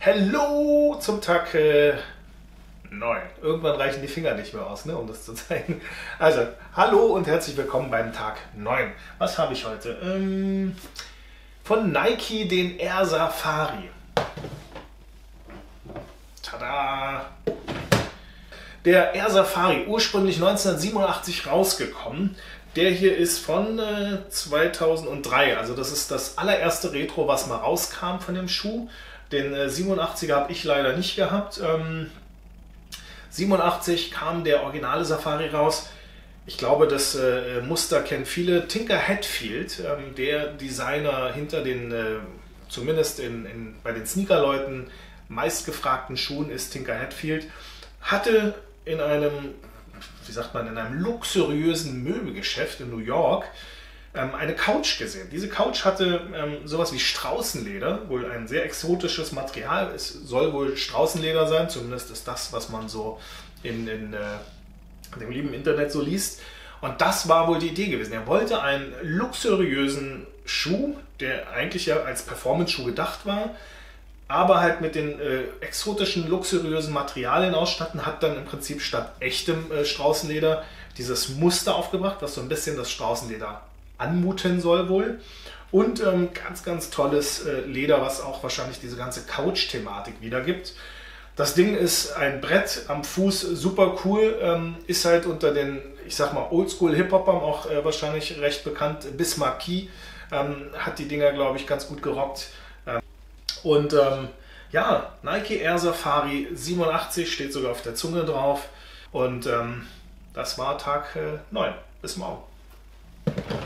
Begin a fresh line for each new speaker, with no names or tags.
Hello zum Tag 9. Irgendwann reichen die Finger nicht mehr aus, ne, um das zu zeigen. Also, hallo und herzlich willkommen beim Tag 9. Was habe ich heute? Von Nike den Air Safari. Tada! Der Air Safari, ursprünglich 1987 rausgekommen. Der hier ist von 2003, also das ist das allererste Retro, was mal rauskam von dem Schuh. Den 87er habe ich leider nicht gehabt. 87 kam der originale Safari raus. Ich glaube, das Muster kennen viele. Tinker Hatfield, der Designer hinter den, zumindest bei den Sneakerleuten, meistgefragten Schuhen ist Tinker Hatfield, hatte in einem, wie sagt man, in einem luxuriösen Möbelgeschäft in New York eine Couch gesehen. Diese Couch hatte sowas wie Straußenleder, wohl ein sehr exotisches Material. Es soll wohl Straußenleder sein, zumindest ist das, was man so in dem lieben Internet so liest. Und das war wohl die Idee gewesen. Er wollte einen luxuriösen Schuh, der eigentlich ja als Performance-Schuh gedacht war, aber halt mit den exotischen, luxuriösen Materialien ausstatten, hat dann im Prinzip statt echtem Straußenleder dieses Muster aufgebracht, was so ein bisschen das Straußenleder anmuten soll wohl. Und ganz, ganz tolles Leder, was auch wahrscheinlich diese ganze Couch-Thematik wiedergibt. Das Ding ist ein Brett am Fuß, super cool, ist halt unter den, ich sag mal, Oldschool-Hip-Hopern auch wahrscheinlich recht bekannt. Bismarck Key hat die Dinger, glaube ich, ganz gut gerockt. Und ja, Nike Air Safari 87 steht sogar auf der Zunge drauf. Und das war Tag 9. Bis morgen.